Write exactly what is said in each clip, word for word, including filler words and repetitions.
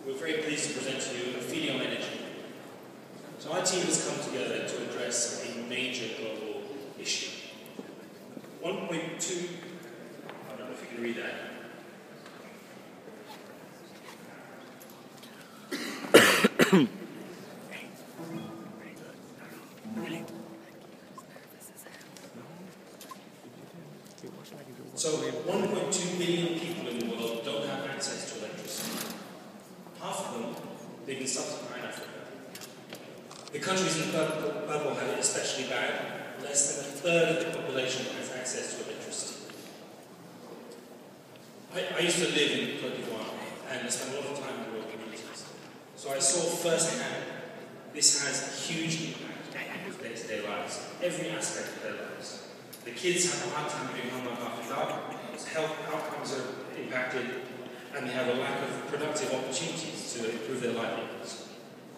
we're very pleased to present to you Aphelion Energy. So our team has come together to address a major global issue. one point two, I don't know if you can read that. So one point two billion people in the world don't have access to electricity. Half of them live in sub-Saharan Africa. The countries in purple, purple have it especially bad. Less than a third of the population has access to electricity. I, I used to live in Côte d'Ivoire and I spent a lot of time in rural communities. So I saw firsthand this has a huge impact on their day-to-day lives, every aspect of their lives. The kids have a hard time doing homework after dark, health outcomes are impacted, and they have a lack of productive opportunities to improve their livelihoods.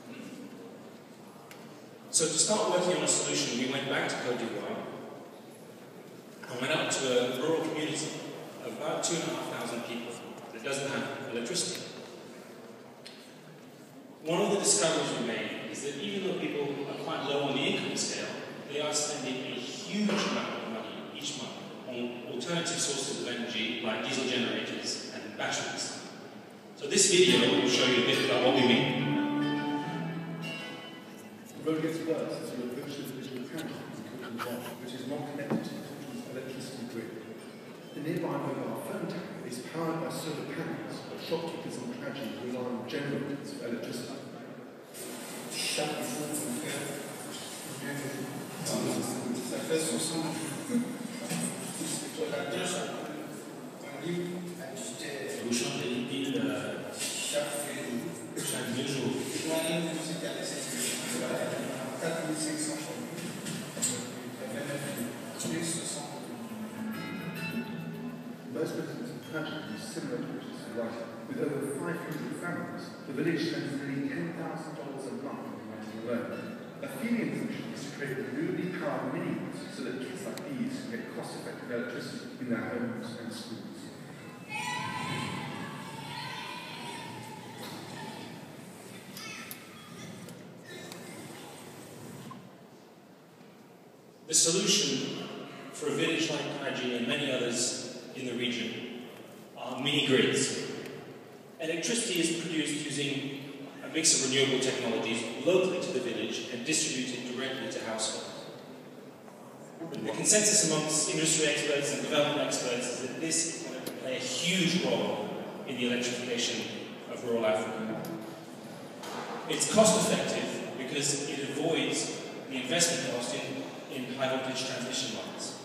So to start working on a solution, we went back to Côte d'Ivoire and went out to a rural community of about two and a half thousand people that doesn't have electricity. One of the discoveries we made is that even though people are quite low on the income scale, they are spending a huge amount of money each month on alternative sources of energy like diesel generators and batteries. So this video will show you a bit about what we mean. The road gets worse as you approach the village of Fudan, which is not connected to the country's electricity grid. The nearby mobile phone tower is powered by solar panels, but shopkeepers and tragedies rely on generators for electricity. Ça fait soixante. Vous changez les piles chaque deux jours. Most residents of Fudan use similar approaches to lighting. With over five hundred families, the village spends nearly ten thousand dollars a month on lighting alone. Aphelion solution is to create renewably powered mini-grids so that kids like these can get cost-effective electricity in their homes and schools. The solution for a village like Kaji and many others in the region are mini-grids. Electricity is produced using a mix of renewable technologies locally to the village and distributed directly to households. The consensus amongst industry experts and development experts is that this is going to play a huge role in the electrification of rural Africa. It's cost effective because it avoids the investment cost in, in high voltage transmission lines.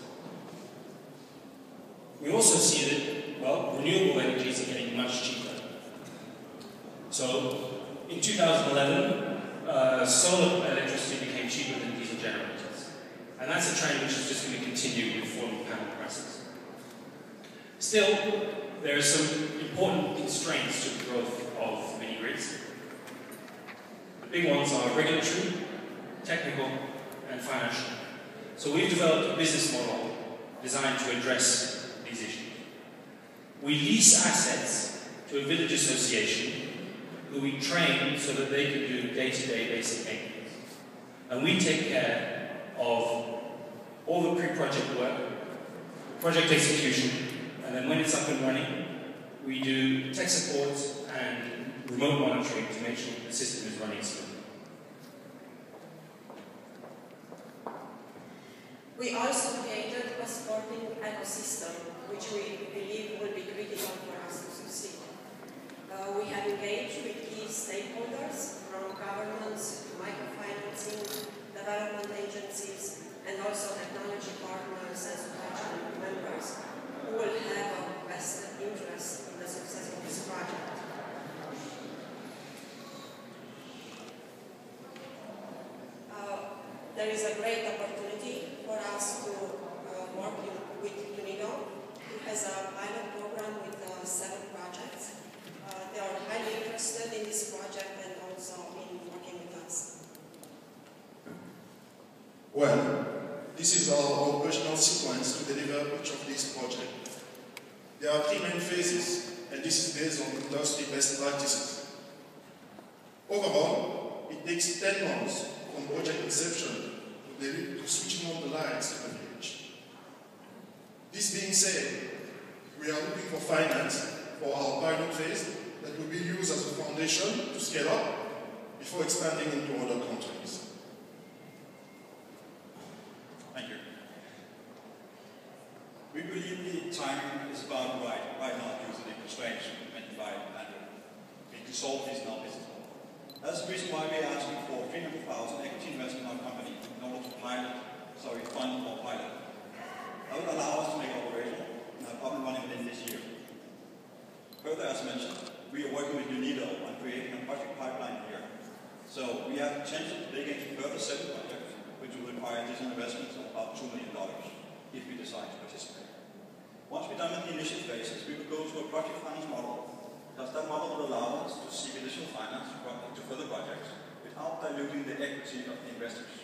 We also see that, well, renewable energies are getting much cheaper. So, in two thousand eleven, uh, solar electricity became cheaper than diesel generators. And that's a trend which is just going to continue with falling panel prices. Still, there are some important constraints to the growth of mini-grids. The big ones are regulatory, technical, and financial. So we've developed a business model designed to address these issues. We lease assets to a village association who we train so that they can do day-to-day basic maintenance. And we take care of all the pre-project work, project execution, and then when it's up and running, we do tech support and remote monitoring to make sure the system is running smoothly. We also created a supporting ecosystem, which we believe will be critical for us to succeed. Uh, we have engaged with key stakeholders, from governments to microfinancing, development agencies, and also technology partners and supply chain members who will have a vested interest in the success of this project. Uh, there is a great opportunity for us to uh, work in, with Unido, who has a pilot program with uh, seven projects. Uh, they are highly interested in this project and also in working with us. Well, this is our operational sequence to deliver each of these projects. There are three main phases, and this is based on industry best practices. Overall, it takes ten months from project inception to, to switching on the lights in the village. This being said, we are looking for finance for our pilot phase that will be used as a foundation to scale up before expanding into other countries. Thank you. We believe the timing is about right, right now due to the constraints meant by the pandemic. We can solve this in our business model. That's the reason why we are asking for three hundred thousand equity investment in our company in order to pilot, sorry, fund or pilot. That would allow us to make operational and have up and running within this year. Further, as mentioned, we are working with UNIDO on creating a project pipeline here. So we have potential to dig into further seven projects, which will require additional investments of about two million dollars if we decide to participate. Once we're done with the initial phases, we will go to a project finance model, because that model will allow us to seek additional finance to further projects without diluting the equity of the investors.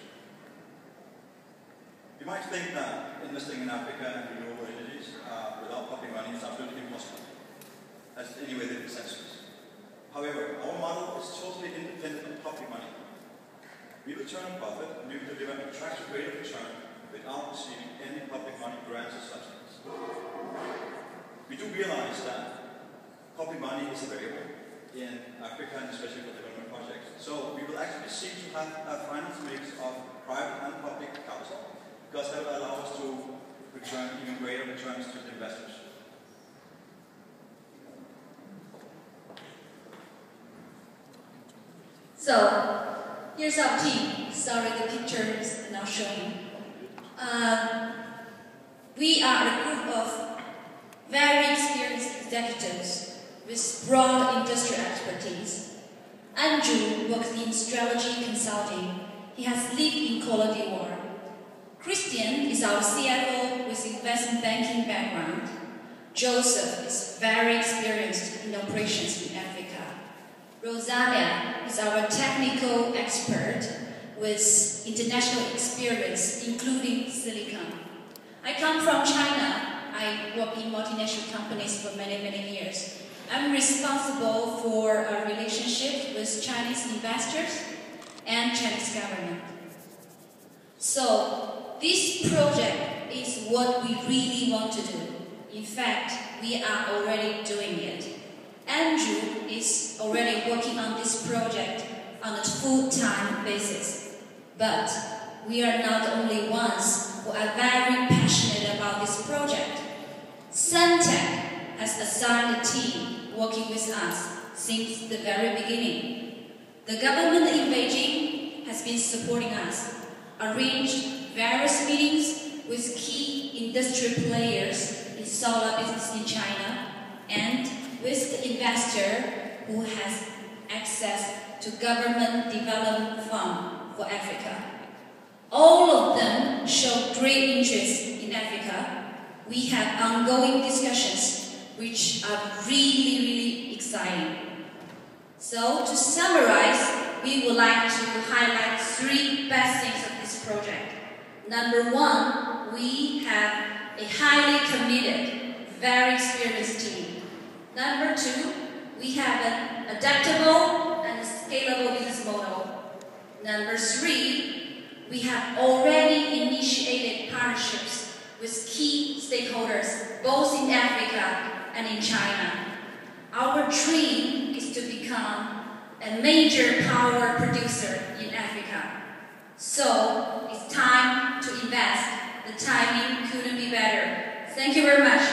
You might think that investing in Africa and renewable energies uh, without public money is absolutely impossible. That's anyway the consensus. However, our model is totally independent of public money. We will turn a profit and we will deliver an attractive rate of return without receiving any public money grants or subsidies. We do realize that public money is available in Africa and especially for development projects. So we will actually seek to have a finance mix of private and public capital, because that will allow us to return even greater returns to the investors. So, here's our team. Sorry, the picture is not showing. Um, we are a group of very experienced executives with broad industrial expertise. Andrew works in strategy consulting. He has lived in Cote d'Ivoire. Christian is our C F O with investment banking background. Joseph is very experienced in operations in Africa. Rosalia is our technical expert with international experience, including silicon. I come from China. I work in multinational companies for many, many years. I'm responsible for a relationship with Chinese investors and Chinese government. So, this project is what we really want to do. In fact, we are already doing it. Andrew is already working on this project on a full-time basis. But we are not the only ones who are very passionate about this project. Suntech has assigned a team working with us since the very beginning. The government in Beijing has been supporting us, arranged various meetings with key industry players in solar business in China, and with the investor who has access to government development fund for Africa. All of them show great interest in Africa. We have ongoing discussions which are really, really exciting. So to summarize, we would like to highlight three best things of this project. Number one, we have a highly committed, very experienced team. Number two, we have an adaptable and scalable business model. Number three, we have already initiated partnerships with key stakeholders, both in Africa and in China. Our dream is to become a major power producer in Africa. So, it's time to invest. The timing couldn't be better. Thank you very much.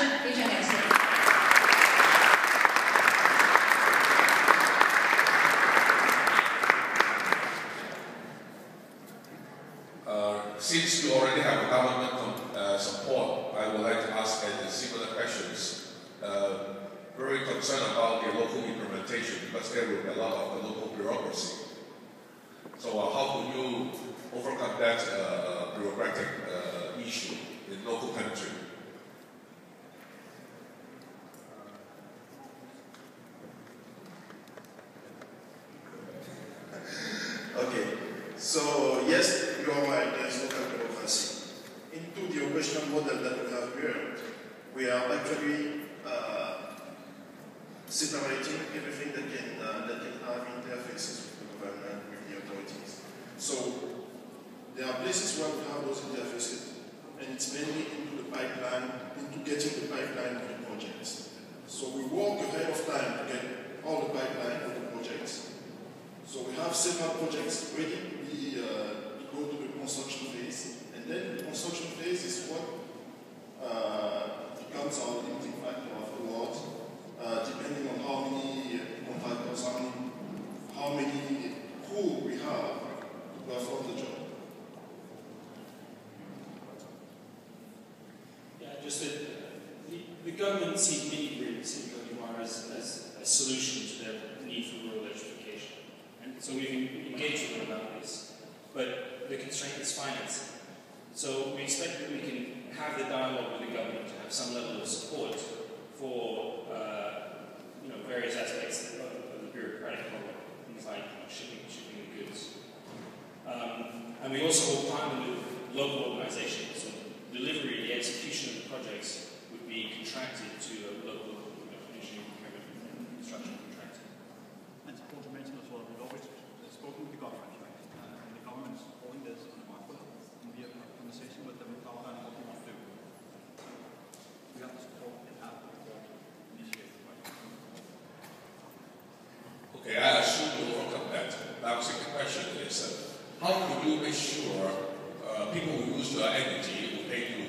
Uh, since you already have government uh, support, I would like to ask uh, similar questions. Uh, very concerned about the local implementation because there will be a lot of the local bureaucracy. So uh, how could you overcome that uh, bureaucratic uh, issue in local country? Okay, so yes, you are right, there is local bureaucracy. Into the operational model that we have here, we are actually uh, separating generating everything that can, uh, that can have interfaces with the government, with the authorities. So there are places where we have those interfaces, and it's mainly into the pipeline, into getting the pipeline of the projects. So we work ahead of time to get all the pipeline of the projects. So we have several projects ready. We, uh, we go to the construction phase, and then the construction phase is what uh, becomes our limiting factor afterwards, uh, depending on how many contractors, how many, how many crew we have to perform the job. Yeah, just that the, the government sees mini grids in Côte d'Ivoire as, as a solution to their need for rural electrification. And so we've engaged with them about this. But the constraint is finance. So we expect that we can have the dialogue with the government to have some level of support for uh, you know, various aspects of, of the bureaucratic model, things like you know, shipping, shipping the goods. Um, and we also will partner with local organizations. So delivery, the execution of the projects would be contracted to a local you know, engineering procurement and construction contractor. And it's important to mention as well, we've always spoken with the government, right? Uh, and the government is holding this on the market, and we have a conversation with them about what we want to do. We have to support and have the initiative, right? Okay, I assume you will welcome that. Now, the second question is, uh, how can you make sure uh, people who use your energy will pay you?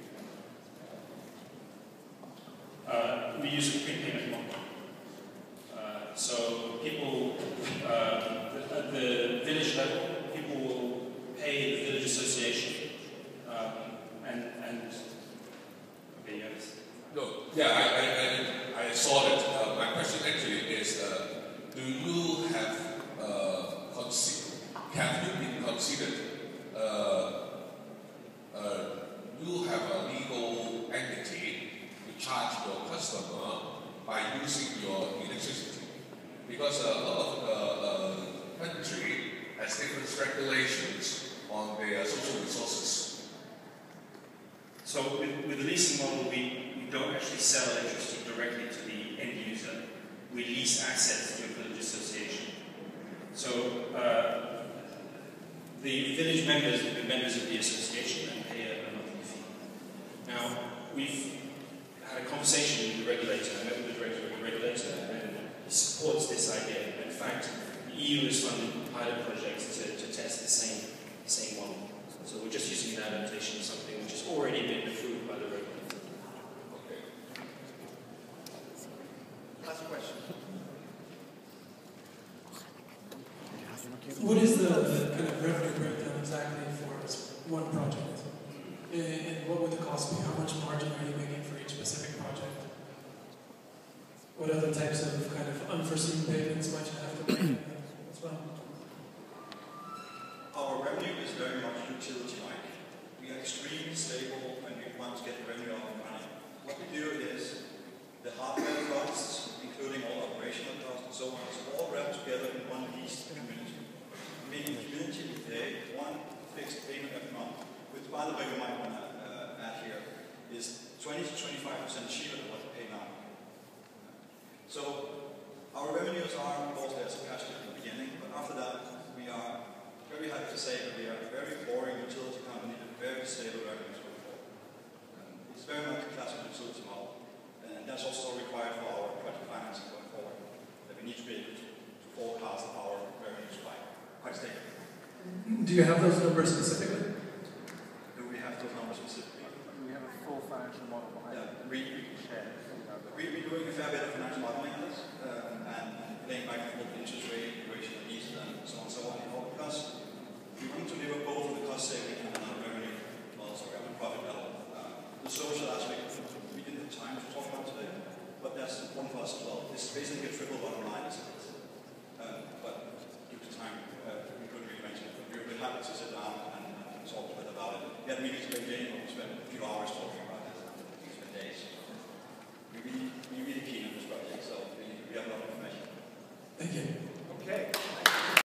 Uh, we use a prepayment model. Uh, so people, uh, at the village level, people will pay the village association, um, and and okay, yes. No, yeah, I I, I, I saw that. Uh, my question actually is, uh, do you have uh, consider, have you been considered? Uh, uh, you have a legal entity to charge your customer by using your electricity, because uh, a lot of the uh, country has different regulations on their social resources. So with, with the leasing model, we, we don't actually sell electricity directly to the end user. We lease assets to a village association. So uh, the village members will be members of the association and pay a, a monthly fee. Now, we've had a conversation with the regulator. I met with the director of the regulator, and he supports this idea. In fact, the E U has funded pilot projects to, to test the same, the same model. So we're just using an adaptation of something which has already been approved by the regulator. Okay. Last question. What is the, the kind of revenue breakdown exactly for this one project? And, and what would the cost be? How much margin are you making for each specific project? What other types of kind of unforeseen payments might you have to make as well? Our revenue is very much utility-like. We are extremely stable when we want to get revenue up and running. What we do is the hardware costs, including all operational costs and so on, is all wrapped together in one leased community. Meaning the community will pay one fixed payment every month, which, by the way, we might want to uh, add here, is twenty to twenty-five percent cheaper than what we pay now. So our revenues are, of course, there's a cash at the beginning, but after that, we are very happy to say that we are a very boring utility company with very stable revenues going forward. Um, it's very much a classic utility model, and that's also required for our project financing going forward, that we need to be able to, to forecast our revenues quite, quite stable. Do you have those numbers specifically? Do we have those numbers specifically? We have a full financial model behind Yeah, it. we, We can share it. we, we're doing a fair bit of financial modeling on this, um, and, and playing back and forth interest rate, duration of lease, and so on and so on, you know, because we want to deliver both on the cost saving and on the revenue, also on the profit level. Uh, the social aspect, we didn't have time to talk about today, but that's important for us as well. This is basically a triple bottom line, isn't it? Um, but due to time, uh, we couldn't really mention it, but we're, we're happy to sit down and, and talk a bit about it. We had meetings with Jane, we spent a few hours talking about it, we spent days. We really, we're really keen on this project, so we, we have a lot of information. Thank you. Okay.